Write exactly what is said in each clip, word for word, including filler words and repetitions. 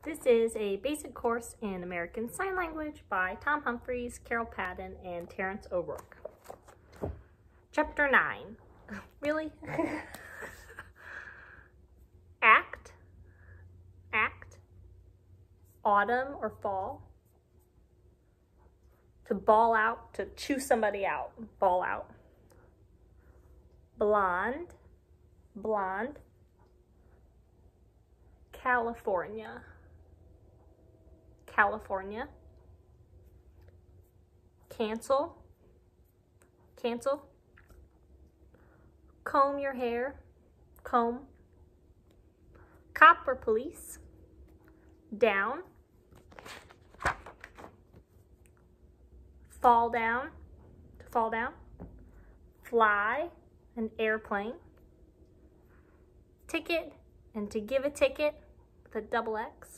This is a basic course in American Sign Language by Tom Humphries, Carol Padden, and Terrence O'Rourke. Chapter nine. Really? Act. Act. Autumn or fall. To bawl out, to chew somebody out. Bawl out. Blonde. Blonde. California. California. Cancel. Cancel. Comb your hair. Comb. Cop or police. Down. Fall down. To fall down. Fly. An airplane. Ticket. And to give a ticket with a double X.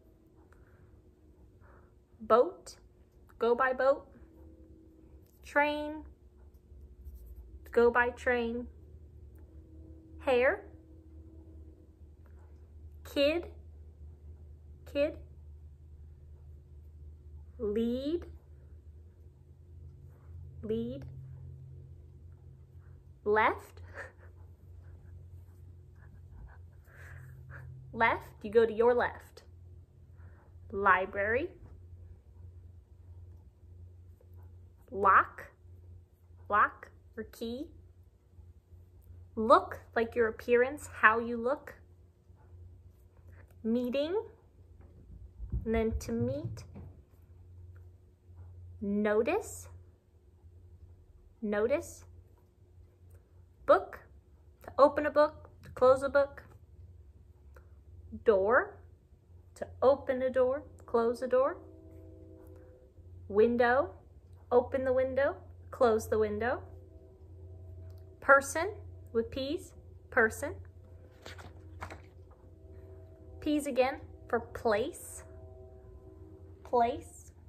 Boat, go by boat. Train, go by train. Hair. Kid, kid. Lead, lead. Left, left, you go to your left. Library. Lock, lock or key. Look, like your appearance, how you look. Meeting, and then to meet. Notice, notice. Book, to open a book, to close a book. Door, to open a door, close a door. Window, open the window, close the window. Person, with P's, person. P's again for place, place.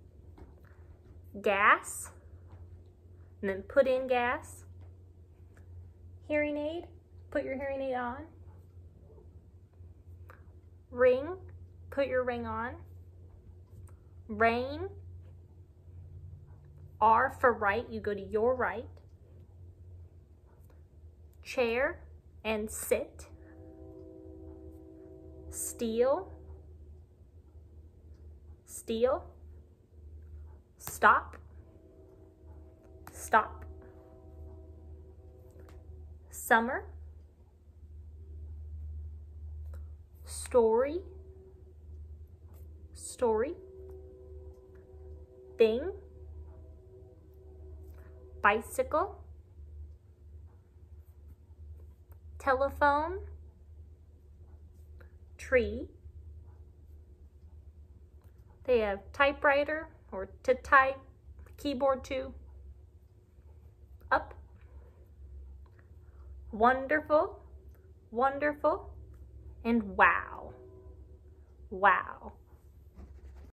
Gas, and then put in gas. Hearing aid, put your hearing aid on. Ring, put your ring on. Rain. R for right, you go to your right. Chair and sit. Steal. Steal. Stop. Stop. Summer. Story. Story. Thing. Bicycle. Telephone. Tree. They have typewriter or to type, keyboard too. Up. Wonderful, wonderful, and wow, wow.